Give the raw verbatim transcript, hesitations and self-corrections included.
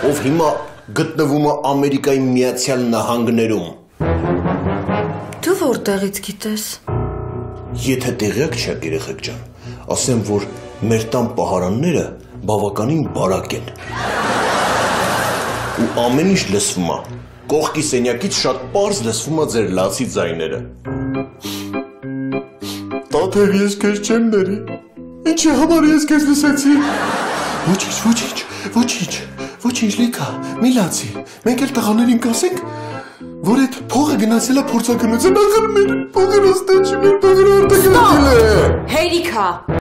ով հիմա գտնվում է Ամերիկայի Միացյալ Նահանգներում։ Դու որտեղից գիտես։ Եթե տեղյակ չեք երեխեք ջան, ասեմ, որ մեր տան պահարանները բավականին բարակ են։ Ու ամեն ինչ լսվում է։ Կողքի սենյակից շատ պարզ լսվում է ձեր լացի ձայները։ Տաթև ես քեզ չեմ ների։ Ինչի համար ես քեզ լսեցի։ Ոչինչ, ոչինչ, ոչինչ, ոչինչ լիքա, մի լացի։ Մենք էլ տղաներին կասենք, որ այդ փողը գնացել է փորձագնության ախր մեր փողը ռստեջի մեր փողը արտագնացել է։ Հերիքա։